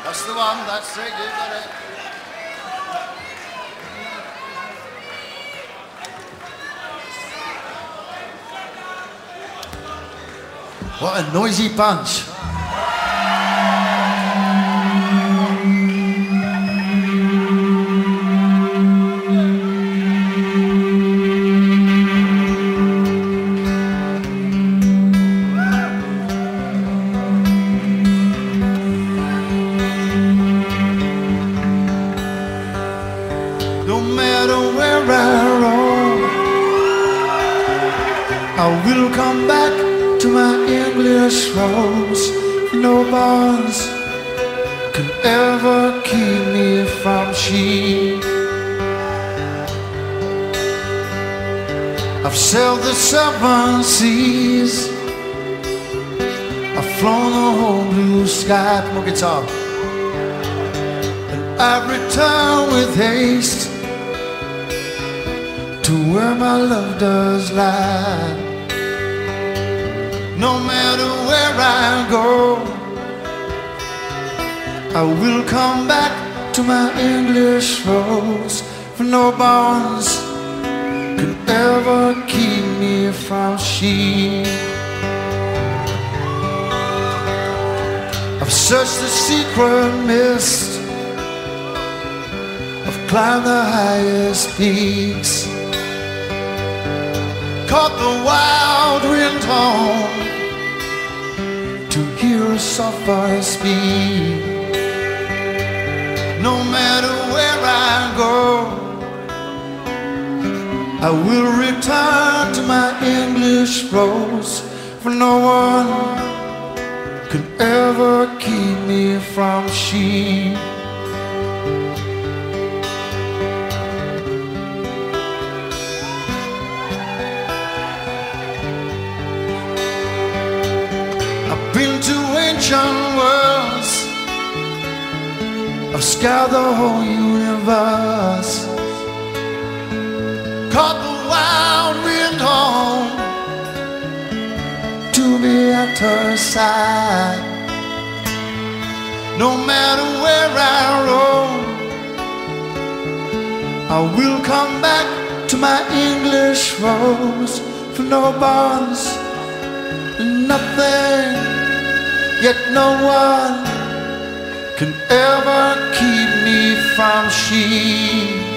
That's the one, that's it, you got it. What a noisy bunch. No matter where I roam, I will come back to my English rose. No bonds can ever keep me from she. I've sailed the 7 seas, I've flown the whole blue sky. Come on, guitar. And I return with haste to where my love does lie. No matter where I go, I will come back to my English rose. For no bonds can ever keep me from she. I've searched the secret mist, I've climbed the highest peaks, caught the wild wind home to hear a soft voice speak. No matter where I go, I will return to my English rose. For no one can ever keep me from she. Been to ancient worlds, I've scoured the whole universe, caught the wild wind home to be at her side. No matter where I roam, I will come back to my English rose. For no bonds, nothing, yet no one can ever keep me from she.